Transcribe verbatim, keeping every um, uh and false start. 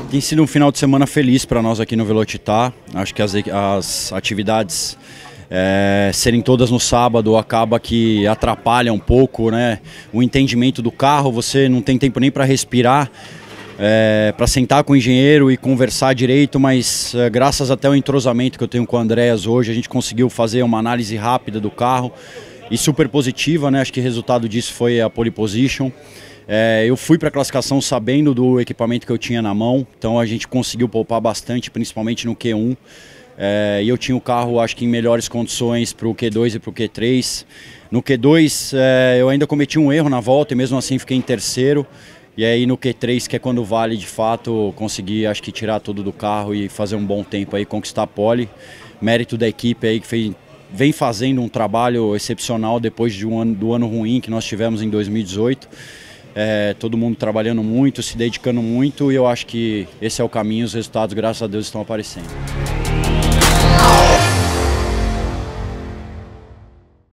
Tem sido um final de semana feliz para nós aqui no Velocitar. Acho que as, as atividades é, serem todas no sábado acaba que atrapalha um pouco, né, o entendimento do carro. Você não tem tempo nem para respirar, é, para sentar com o engenheiro e conversar direito, mas é, graças até ao entrosamento que eu tenho com o Andreas hoje, a gente conseguiu fazer uma análise rápida do carro e super positiva, né? Acho que o resultado disso foi a pole position. É, eu fui para a classificação sabendo do equipamento que eu tinha na mão, então a gente conseguiu poupar bastante, principalmente no Q um. É, e eu tinha o carro, acho que em melhores condições para o Q dois e para o Q três. No Q dois é, eu ainda cometi um erro na volta e mesmo assim fiquei em terceiro. E aí no Q três, que é quando vale de fato, consegui acho que tirar tudo do carro e fazer um bom tempo aí, conquistar a pole. Mérito da equipe aí que fez, vem fazendo um trabalho excepcional depois de um ano, do ano ruim que nós tivemos em dois mil e dezoito. É, todo mundo trabalhando muito, se dedicando muito, e eu acho que esse é o caminho, os resultados, graças a Deus, estão aparecendo.